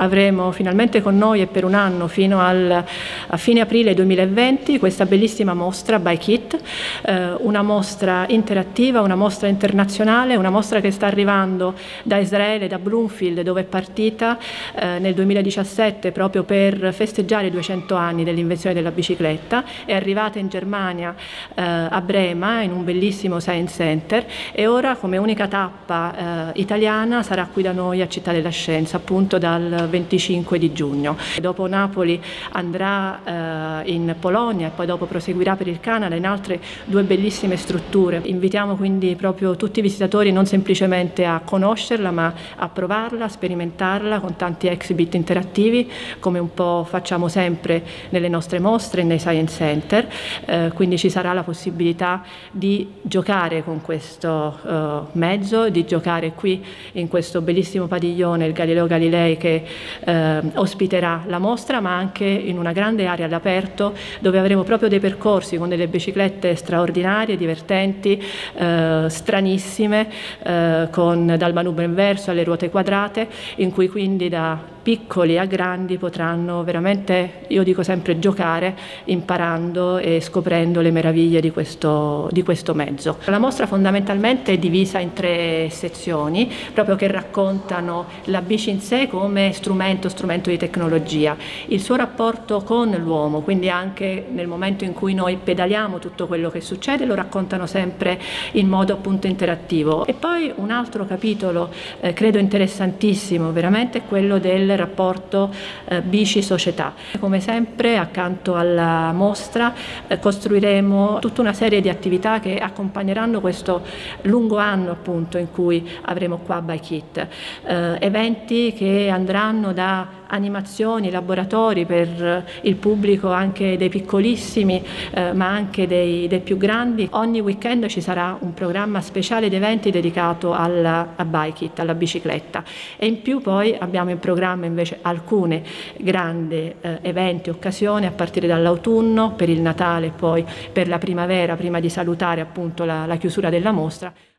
avremo finalmente con noi e per un anno fino a fine aprile 2020 questa bellissima mostra Bike It, una mostra interattiva, una mostra internazionale, una mostra che sta arrivando da Israele, da Bloomfield, dove è partita nel 2017 proprio per festeggiare i 200 anni dell'invenzione della bicicletta, è arrivata in Germania a Brema in un bellissimo Science Center e ora come unica tappa italiana sarà qui da noi a Città della Scienza, appunto dal 25 di giugno. Dopo Napoli andrà in Polonia e poi dopo proseguirà per il Canada in altre due bellissime strutture. Invitiamo quindi proprio tutti i visitatori non semplicemente a conoscerla ma a provarla, a sperimentarla con tanti exhibit interattivi come un po' facciamo sempre nelle nostre mostre e nei Science Center, quindi ci sarà la possibilità di giocare con questo mezzo, di giocare qui in questo bellissimo padiglione, il Galileo Galilei, che ospiterà la mostra, ma anche in una grande area all'aperto dove avremo proprio dei percorsi con delle biciclette straordinarie, divertenti, stranissime, dal manubrio inverso alle ruote quadrate, in cui quindi da piccoli a grandi potranno veramente, io dico sempre, giocare imparando e scoprendo le meraviglie di questo mezzo. La mostra fondamentalmente è divisa in 3 sezioni, proprio che raccontano la bici in sé come strumento di tecnologia, il suo rapporto con l'uomo, quindi anche nel momento in cui noi pedaliamo tutto quello che succede lo raccontano sempre in modo appunto interattivo. E poi un altro capitolo credo interessantissimo veramente è quello del rapporto bici-società. Come sempre accanto alla mostra costruiremo tutta una serie di attività che accompagneranno questo lungo anno appunto in cui avremo qua Bike It, eventi che andranno da animazioni, laboratori per il pubblico anche dei piccolissimi ma anche dei più grandi. Ogni weekend ci sarà un programma speciale di eventi dedicato a Bike It, alla bicicletta, e in più poi abbiamo in programma invece alcune grandi eventi, occasioni a partire dall'autunno, per il Natale e poi per la primavera, prima di salutare appunto la chiusura della mostra.